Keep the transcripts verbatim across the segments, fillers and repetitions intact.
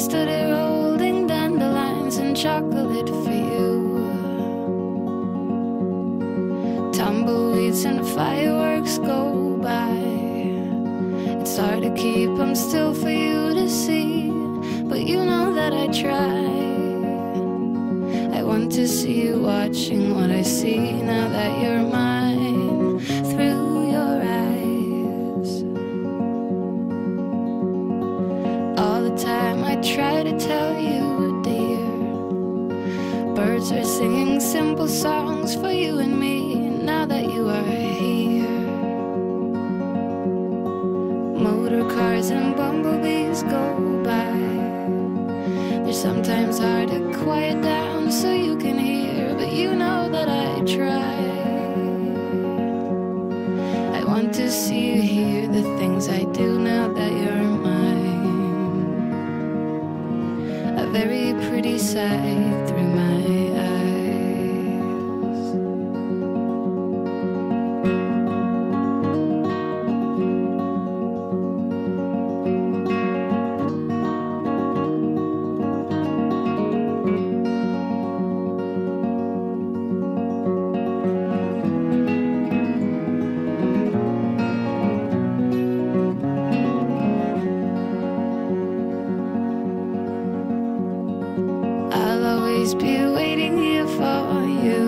stood here holding dandelions and chocolate for you. Tumbleweeds and fireworks go by. It's hard to keep them still for you to see, but you know that I try. I want to see you watching what I see now that you're mine through your eyes. All the time I try to tell you, dear, birds are singing simple songs for you and me now that you are here. Motor cars and bumblebees go by. They're sometimes hard to quiet down so you can hear, but you know that I try. I want to see you hear the things I do now that you're mine. A very pretty sight through my eyes. Be waiting here for you.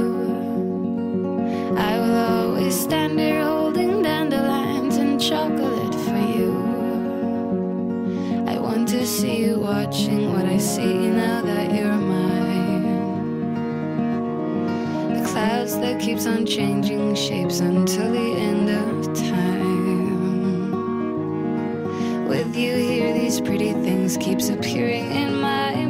I will always stand here holding dandelions and chocolate for you. I want to see you watching what I see now that you're mine. The clouds that keeps on changing shapes until the end of time. With you here, these pretty things keeps appearing in my